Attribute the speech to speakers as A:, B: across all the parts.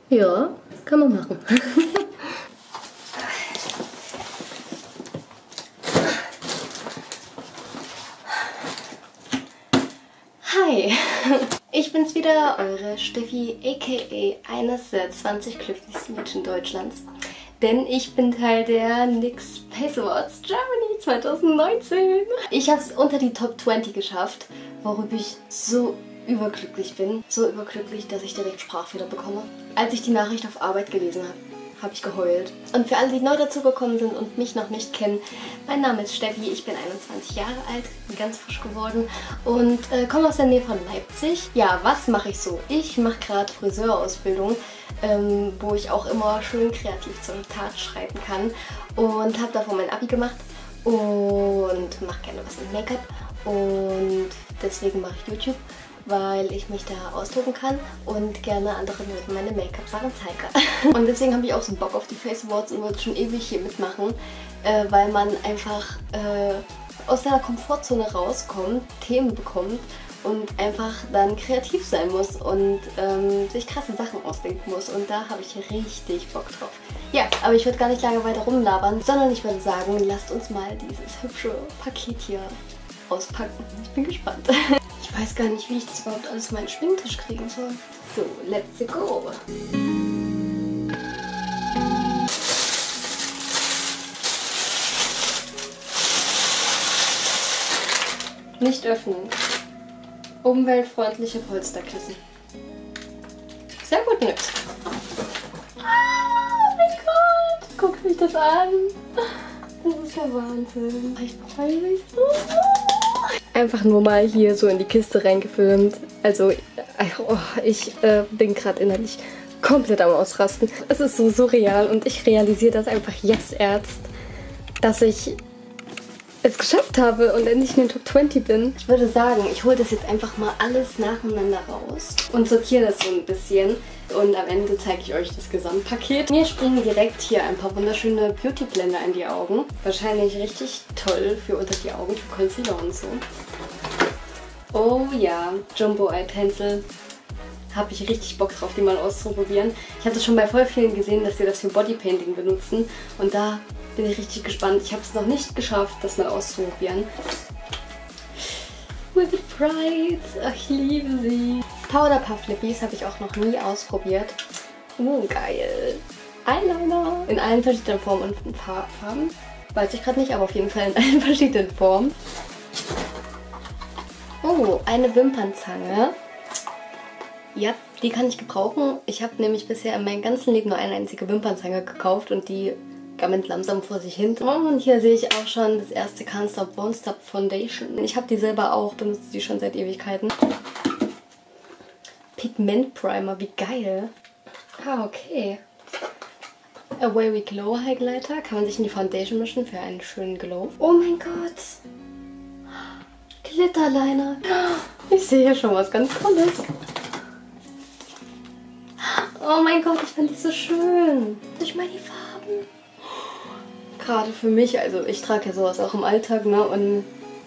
A: Ja, kann man machen. Hi, ich bin's wieder, eure Steffi, aka eines der 20 glücklichsten Menschen Deutschlands. Denn ich bin Teil der NYX Face Awards Germany 2019. Ich habe es unter die Top 20 geschafft, worüber ich so überglücklich bin. So überglücklich, dass ich direkt Sprachfehler bekomme. Als ich die Nachricht auf Arbeit gelesen habe, habe ich geheult. Und für alle, die neu dazugekommen sind und mich noch nicht kennen, mein Name ist Steffi, ich bin 21 Jahre alt, bin ganz frisch geworden und komme aus der Nähe von Leipzig. Ja, was mache ich so? Ich mache gerade Friseurausbildung, wo ich auch immer schön kreativ zur Tat schreiten kann und habe davor mein Abi gemacht und mache gerne was mit Make-up und deswegen mache ich YouTube, weil ich mich da ausdrucken kann und gerne anderen Leuten meine Make-up-Sachen zeige. Und deswegen habe ich auch so Bock auf die Face Awards und wollte schon ewig hier mitmachen, weil man einfach aus seiner Komfortzone rauskommt, Themen bekommt und einfach dann kreativ sein muss und sich krasse Sachen ausdenken muss. Und da habe ich richtig Bock drauf. Ja, aber ich würde gar nicht lange weiter rumlabern, sondern ich würde sagen, lasst uns mal dieses hübsche Paket hier auspacken. Ich bin gespannt. Ich weiß gar nicht, wie ich das überhaupt alles auf meinen Schminktisch kriegen soll. So, let's go! Nicht öffnen. Umweltfreundliche Polsterkissen. Sehr gut, nix. Oh mein Gott! Guckt mich das an! Das ist ja Wahnsinn. Ich freue mich so. Einfach nur mal hier so in die Kiste reingefilmt. Also, ich bin gerade innerlich komplett am Ausrasten. Es ist so surreal und ich realisiere das einfach jetzt erst, dass ich es geschafft habe und endlich in den Top 20 bin. Ich würde sagen, ich hole das jetzt einfach mal alles nacheinander raus und sortiere das so ein bisschen. Und am Ende zeige ich euch das Gesamtpaket. Mir springen direkt hier ein paar wunderschöne Beauty Blender in die Augen. Wahrscheinlich richtig toll für unter die Augen, für Concealer und so. Oh ja, Jumbo Eye Pencil. Habe ich richtig Bock drauf, die mal auszuprobieren. Ich hatte schon bei voll vielen gesehen, dass sie das für Bodypainting benutzen. Und da bin ich richtig gespannt. Ich habe es noch nicht geschafft, das mal auszuprobieren. With the Pride. Ach, ich liebe sie. Powder Puff Lippies habe ich auch noch nie ausprobiert. Geil. Eyeliner. In allen verschiedenen Formen und Farben. Weiß ich gerade nicht, aber auf jeden Fall in allen verschiedenen Formen. Oh, eine Wimpernzange. Ja, die kann ich gebrauchen. Ich habe nämlich bisher in meinem ganzen Leben nur eine einzige Wimpernzange gekauft und die gammelt langsam vor sich hin. Und hier sehe ich auch schon das erste Can't Stop Won't Stop Foundation. Ich habe die selber auch, benutze die schon seit Ewigkeiten. Pigment Primer, wie geil. Ah, okay. Away Glow Highlighter. Kann man sich in die Foundation mischen für einen schönen Glow. Oh mein Gott. Glitterliner. Ich sehe hier schon was ganz Tolles. Oh mein Gott, ich finde die so schön. Ich meine die Farben. Gerade für mich, also ich trage ja sowas auch im Alltag, ne? Und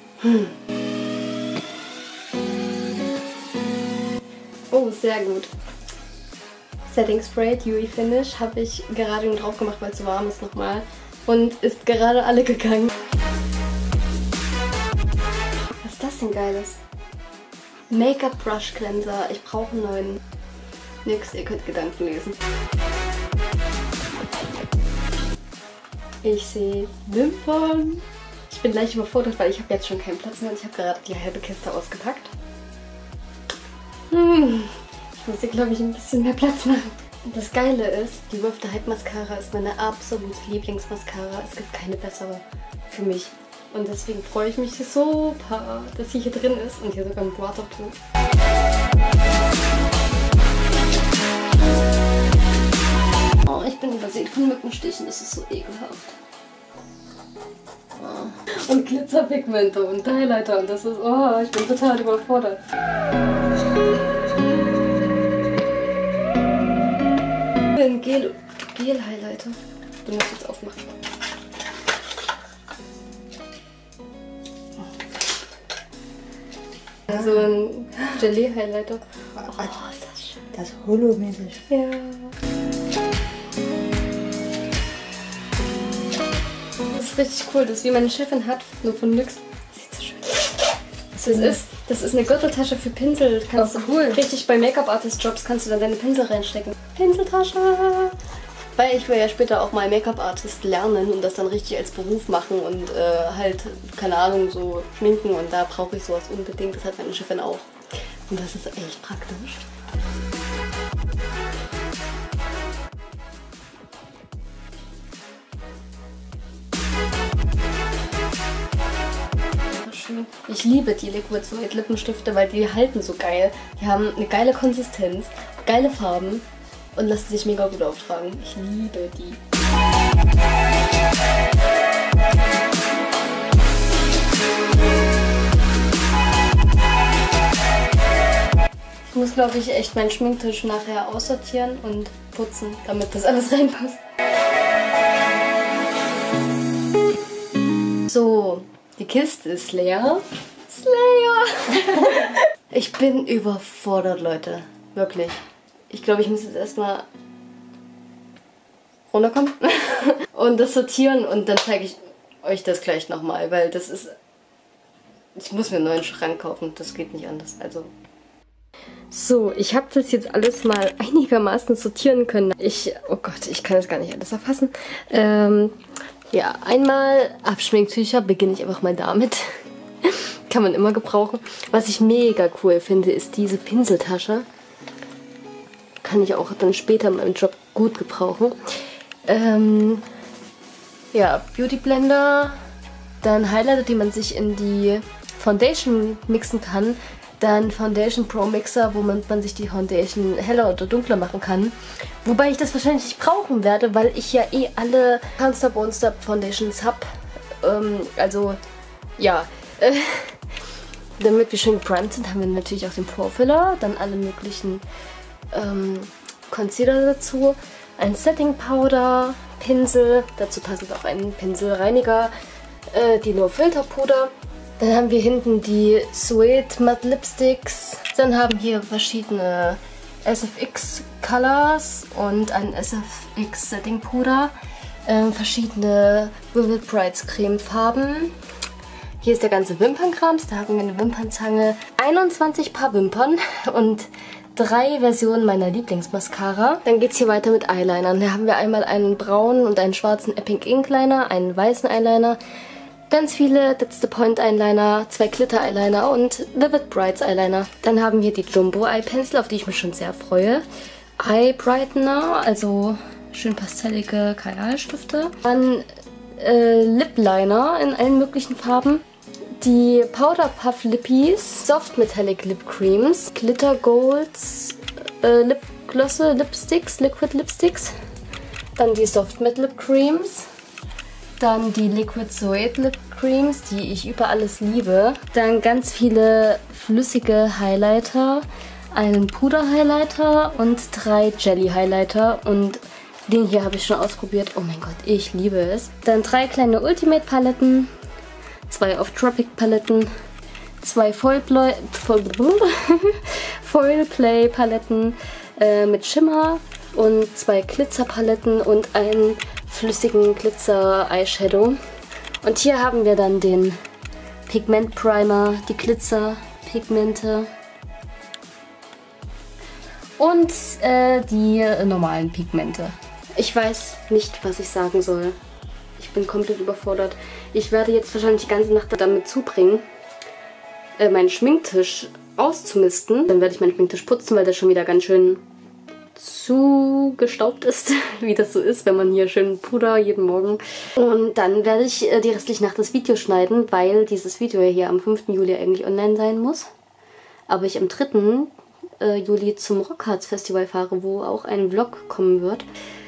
A: oh, sehr gut. Setting Spray, Dewy Finish, habe ich gerade nur drauf gemacht, weil es so warm ist nochmal. Und ist gerade alle gegangen. Was ist das denn Geiles? Make-up Brush Cleanser. Ich brauche einen neuen. Nix, ihr könnt Gedanken lesen. Ich sehe Wimpern. Ich bin leicht überfordert, weil ich habe jetzt schon keinen Platz mehr und ich habe gerade die halbe Kiste ausgepackt. Ich muss hier, glaube ich, ein bisschen mehr Platz machen. Und das Geile ist, die With the Hype Mascara ist meine absolute Lieblingsmascara. Es gibt keine bessere für mich. Und deswegen freue ich mich super, dass sie hier drin ist und hier sogar ein Waterproof. Oh, ich bin übersät von Mückenstichen, das ist so ekelhaft. Oh. Und Glitzerpigmente und Highlighter und das ist, oh, ich bin total überfordert. Ein Gel-Highlighter. Du musst jetzt aufmachen. So ein Gelee-Highlighter. Oh, ist das schön.
B: Das Holo-mäßig.
A: Ja. Das ist richtig cool. Das ist wie meine Chefin hat, nur von NYX. Sieht so schön aus. Das ist eine Gürteltasche für Pinsel. Kannst du cool. Richtig bei Make-up-Artist-Jobs kannst du dann deine Pinsel reinstecken. Pinseltasche! Weil ich will ja später auch mal Make-up-Artist lernen und das dann richtig als Beruf machen und halt, keine Ahnung, so schminken und da brauche ich sowas unbedingt. Das hat meine Chefin auch. Und das ist echt praktisch. Ich liebe die Liquid Suede Lippenstifte, weil die halten so geil. Die haben eine geile Konsistenz, geile Farben und lassen sich mega gut auftragen. Ich liebe die. Ich muss, glaube ich, echt meinen Schminktisch nachher aussortieren und putzen, damit das alles reinpasst. So, die Kiste ist leer. Ich bin überfordert, Leute. Wirklich. Ich glaube, ich muss jetzt erstmal runterkommen und das sortieren und dann zeige ich euch das gleich nochmal, weil das ist... Ich muss mir einen neuen Schrank kaufen, das geht nicht anders. Also... So, ich habe das jetzt alles mal einigermaßen sortieren können. Oh Gott, ich kann das gar nicht alles erfassen. Ja, einmal Abschminktücher, beginne ich einfach mal damit. Kann man immer gebrauchen. Was ich mega cool finde, ist diese Pinseltasche. Kann ich auch dann später in meinem Job gut gebrauchen. Ja, Beauty Blender. Dann Highlighter, die man sich in die Foundation mixen kann. Dann Foundation Pro Mixer, womit man sich die Foundation heller oder dunkler machen kann. Wobei ich das wahrscheinlich nicht brauchen werde, weil ich ja eh alle Constub Bone Stub Foundations habe. Also, ja. Damit wir schön geprimed sind, haben wir natürlich auch den Pro-Filler. Dann alle möglichen Concealer dazu. Ein Setting Powder, Pinsel. Dazu passend auch ein Pinselreiniger. Die No Filter Puder. Dann haben wir hinten die Suede Matte Lipsticks. Dann haben wir verschiedene SFX Colors und ein SFX Setting Puder. Verschiedene Vivid Brights Cremefarben. Hier ist der ganze Wimpernkrams. Da haben wir eine Wimpernzange, 21 Paar Wimpern und 3 Versionen meiner Lieblingsmascara. Dann geht es hier weiter mit Eyelinern. Da haben wir einmal einen braunen und einen schwarzen Epic Ink Liner, einen weißen Eyeliner, ganz viele That's the Point Eyeliner, 2 Glitter Eyeliner und Vivid Brights Eyeliner. Dann haben wir die Jumbo Eye Pencil, auf die ich mich schon sehr freue. Eye Brightener, also schön pastellige Kajalstifte. Dann Lip Liner in allen möglichen Farben. Die Powder Puff Lippies, Soft Metallic Lip Creams, Glitter Golds, Lipglosse, Lipsticks, Liquid Lipsticks. Dann die Soft Matte Lip Creams. Dann die Liquid Suede Lip Creams, die ich über alles liebe. Dann ganz viele flüssige Highlighter, einen Puder Highlighter und 3 Jelly Highlighter. Und den hier habe ich schon ausprobiert. Oh mein Gott, ich liebe es. Dann 3 kleine Ultimate Paletten, 2 Off-Tropic Paletten, 2 Foil Play Paletten mit Schimmer und 2 Glitzer Paletten und einen flüssigen Glitzer Eyeshadow. Und hier haben wir dann den Pigment Primer, die Glitzer Pigmente und die normalen Pigmente. Ich weiß nicht, was ich sagen soll. Ich bin komplett überfordert. Ich werde jetzt wahrscheinlich die ganze Nacht damit zubringen, meinen Schminktisch auszumisten. Dann werde ich meinen Schminktisch putzen, weil der schon wieder ganz schön zugestaubt ist, wie das so ist, wenn man hier schön Puder jeden Morgen. Und dann werde ich die restliche Nacht das Video schneiden, weil dieses Video hier am 5. Juli eigentlich online sein muss. Aber ich am 3. Juli zum Rockharz Festival fahre, wo auch ein Vlog kommen wird.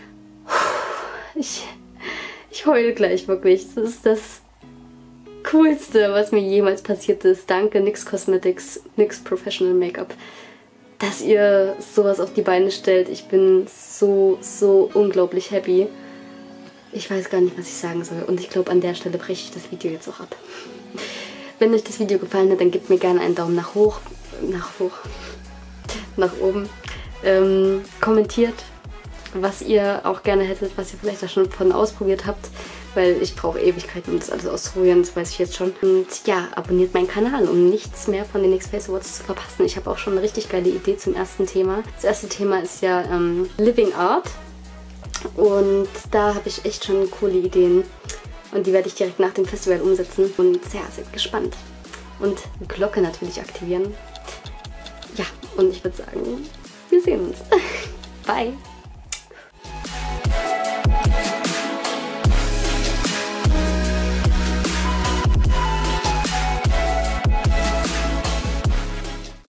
A: Ich heule gleich wirklich. Das ist das Coolste, was mir jemals passiert ist. Danke NYX Cosmetics, NYX Professional Make-up, dass ihr sowas auf die Beine stellt. Ich bin so unglaublich happy. Ich weiß gar nicht, was ich sagen soll. Und ich glaube, an der Stelle breche ich das Video jetzt auch ab. Wenn euch das Video gefallen hat, dann gebt mir gerne einen Daumen nach oben. Kommentiert, was ihr auch gerne hättet, was ihr vielleicht auch schon von ausprobiert habt, weil ich brauche Ewigkeiten, um das alles auszuprobieren, das weiß ich jetzt schon. Und ja, abonniert meinen Kanal, um nichts mehr von den NYX Face Awards zu verpassen. Ich habe auch schon eine richtig geile Idee zum ersten Thema. Das erste Thema ist ja Living Art und da habe ich echt schon coole Ideen und die werde ich direkt nach dem Festival umsetzen und ja, seid gespannt. Und die Glocke natürlich aktivieren. Ja, und ich würde sagen, wir sehen uns. Bye!